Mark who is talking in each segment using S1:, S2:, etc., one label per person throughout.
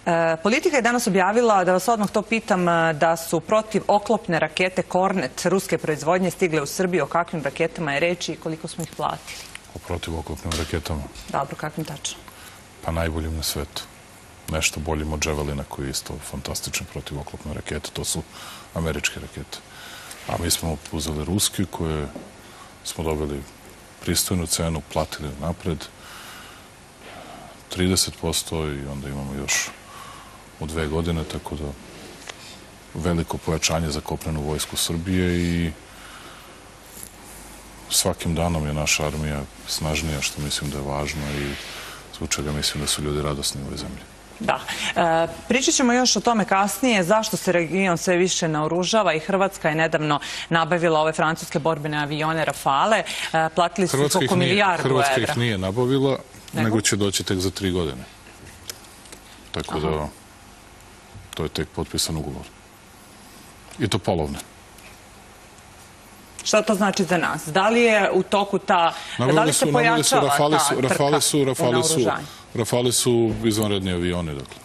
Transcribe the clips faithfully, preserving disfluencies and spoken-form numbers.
S1: Politika je danas objavila, da vas odmah to pitam, da su protiv oklopne rakete Kornet ruske proizvodnje stigle u Srbiju. O kakvim raketama je reč i koliko smo ih platili?
S2: O protiv oklopnim raketama?
S1: Dobro, kakvim tačno?
S2: Pa najboljim na svetu. Nešto boljim od Javelina koji je isto fantastičan protiv oklopne rakete. To su američke rakete. A mi smo uzeli ruski koje smo dobili pristojnu cenu, platili napred trideset posto i onda imamo još u dve godine, tako da veliko pojačanje za kopnenu vojsku Srbije i svakim danom je naša armija snažnija, što mislim da je važno i zbog čega mislim da su ljudi radosni u ovoj zemlji.
S1: Da. E, pričat ćemo još o tome kasnije, zašto se region sve više naoružava i Hrvatska je nedavno nabavila ove francuske borbene avione Rafale. E, platili su oko milijardu evra.
S2: Hrvatska ih nije nabavila, nego? nego će doći tek za tri godine. Tako Aha. da to je tek potpisan ugovor. I to polovne.
S1: Šta to znači za nas? Da li je u toku ta... Da li se pojačava ta trka u naoružanju?
S2: Rafali su izvanredni avioni, dakle.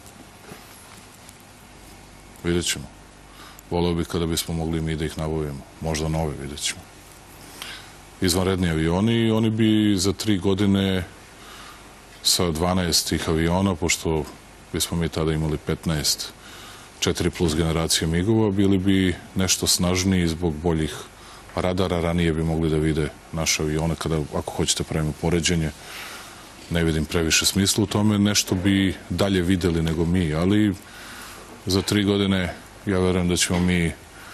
S2: Vidjet ćemo. Voleo bih kada bismo mogli mi da ih nabavimo. Možda nove, vidjet ćemo. Izvanredni avioni i oni bi za tri godine sa dvanaest tih aviona, pošto bismo mi tada imali petnaest, četiri plus generacije migova, bili bi nešto snažniji zbog boljih radara. Ranije bi mogli da vide naše avione, kada, ako hoćete, pravimo poređenje. Ne vidim previše smisla u tome, nešto bi dalje videli nego mi, ali za tri godine ja verujem da ćemo mi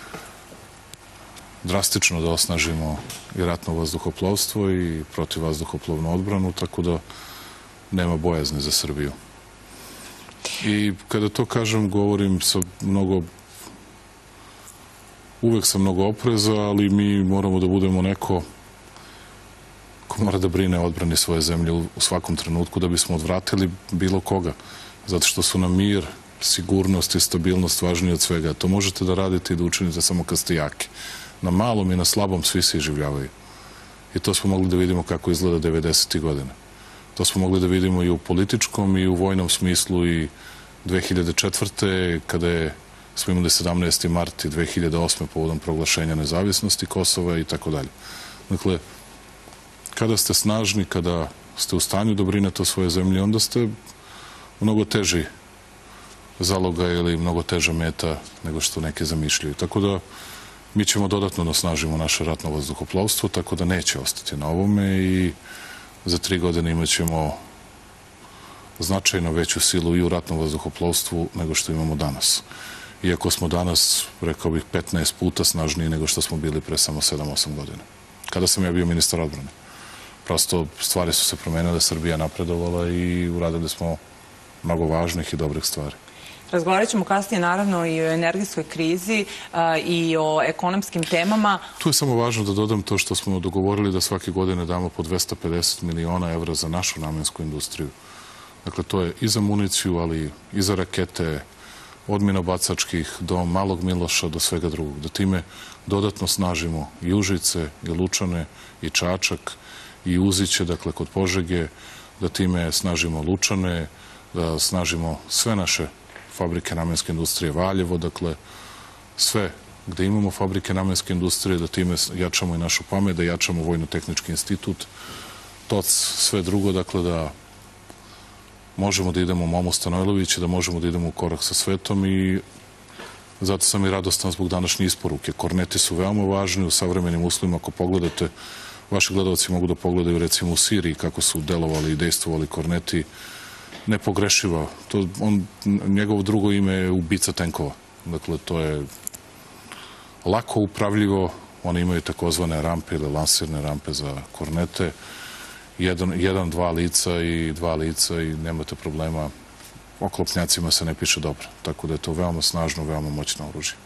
S2: drastično da osnažimo i ratno vazduhoplovstvo i protivvazduhoplovnu odbranu, tako da nema bojazni za Srbiju. I kada to kažem, govorim sa mnogo, uvek sa mnogo opreza, ali mi moramo da budemo neko ko mora da brine o odbrani svoje zemlje u svakom trenutku da bismo odvratili bilo koga. Zato što su nam mir, sigurnost i stabilnost važniji od svega. To možete da radite i da učinite samo kad ste jaki. Na malom i na slabom svi se iživljavaju. I to smo mogli da vidimo kako izgleda devedesetih godina. To smo mogli da vidimo i u političkom i u vojnom smislu i dve hiljade četvrte. kada je, smo imali sedamnaesti mart i dve hiljade osme povodom proglašenja nezavisnosti Kosova i tako dalje. Dakle, kada ste snažni, kada ste u stanju da brinete o svoje zemlji, onda ste mnogo teži zaloga ili mnogo teža meta nego što neke zamišljaju. Tako da mi ćemo dodatno da osnažimo naše ratno vazduhoplovstvo, tako da neće ostati na ovome i za tri godine imat ćemo značajno veću silu i u ratnom vazduhoplovstvu nego što imamo danas. Iako smo danas, rekao bih, petnaest puta snažniji nego što smo bili pre samo sedam osam godina. Kada sam ja bio ministar odbrane. Prosto stvari su se promenile, Srbija napredovala i uradili smo mnogo važnih i dobrih stvari.
S1: Razgovarat ćemo kasnije naravno i o energetskoj krizi a, i o ekonomskim temama.
S2: Tu je samo važno da dodam to što smo dogovorili da svake godine damo po dvesta pedeset miliona evra za našu namensku industriju. Dakle, to je i za municiju, ali i za rakete, od minobacačkih do Malog Miloša do svega drugog. Da time dodatno snažimo i Užice, i Lučane, i Čačak, i Uziće, dakle, kod Požege, da time snažimo Lučane, da snažimo sve naše fabrike namenske industrije, Valjevo, dakle, sve gde imamo fabrike namenske industrije, da time jačamo i našu pamet, da jačamo Vojno-tehnički institut, T O C, sve drugo, dakle, da možemo da idemo u Momu Stanojlovića, da možemo da idemo u korak sa svetom i zato sam i radostan zbog današnje isporuke. Korneti su veoma važni u savremenim uslovima. Ako pogledate, vaši gledalci mogu da pogledaju recimo u Siriji kako su delovali i dejstvovali korneti, nepogrešiva. To, on, njegovo drugo ime je ubica tenkova. Dakle, to je lako upravljivo. Oni imaju takozvane rampe ili lansirne rampe za kornete. Jedan, jedan, dva lica i dva lica i nemate problema. Oklopnjacima se ne piše dobro. Tako da je to veoma snažno, veoma moćno oružje.